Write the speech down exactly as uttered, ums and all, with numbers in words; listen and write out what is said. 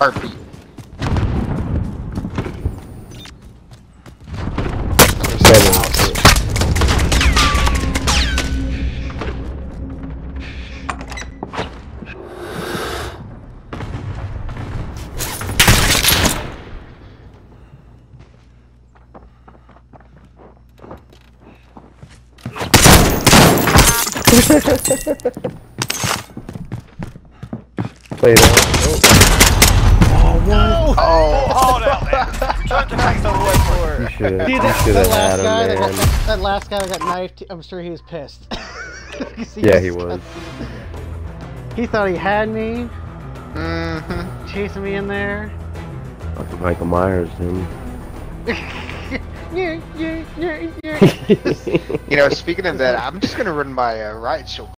heartbeat. Play that. Oh, no! Oh, Hold out there. Trying to make the way for you it. should have Dude, that, had that him, last guy, that, man. that, that last guy that got knifed, I'm sure he was pissed. he Yeah, was he was. He thought he had me, mm-hmm. chasing me in there. Fucking Michael Myers, dude. yeah, yeah, yeah, yeah. You know, speaking of that, I'm just gonna run my uh, riot shield